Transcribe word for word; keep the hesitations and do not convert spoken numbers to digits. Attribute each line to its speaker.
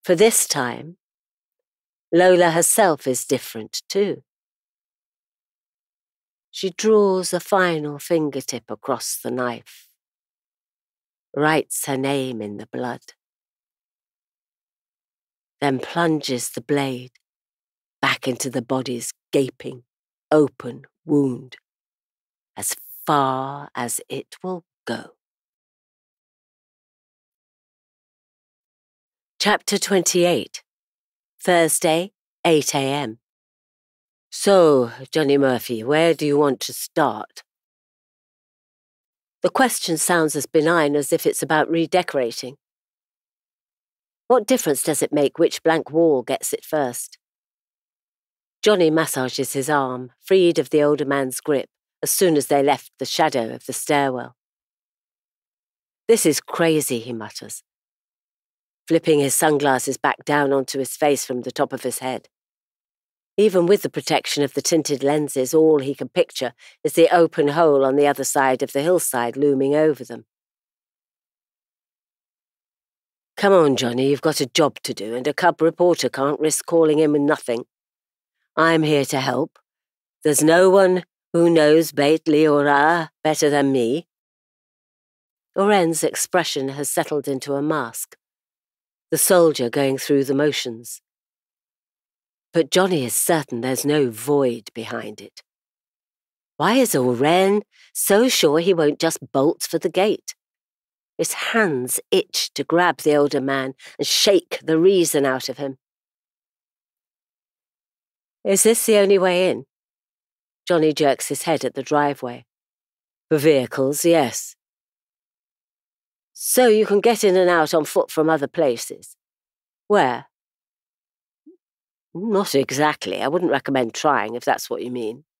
Speaker 1: For this time, Lola herself is different too. She draws a final fingertip across the knife, writes her name in the blood, then plunges the blade back into the body's gaping, open wound, as far as it will go. Chapter twenty-eight, Thursday, eight a m So, Johnny Murphy, where do you want to start? The question sounds as benign as if it's about redecorating. What difference does it make which blank wall gets it first? Johnny massages his arm, freed of the older man's grip, as soon as they left the shadow of the stairwell. This is crazy, he mutters, flipping his sunglasses back down onto his face from the top of his head. Even with the protection of the tinted lenses, all he can picture is the open hole on the other side of the hillside looming over them. Come on, Johnny, you've got a job to do, and a cub reporter can't risk calling in with nothing. I'm here to help. There's no one who knows Beit Leora better than me. Oren's expression has settled into a mask, the soldier going through the motions. But Johnny is certain there's no void behind it. Why is Oren so sure he won't just bolt for the gate? His hands itch to grab the older man and shake the reason out of him. Is this the only way in? Johnny jerks his head at the driveway. For vehicles, yes. So you can get in and out on foot from other places. Where? Not exactly. I wouldn't recommend trying, if that's what you mean.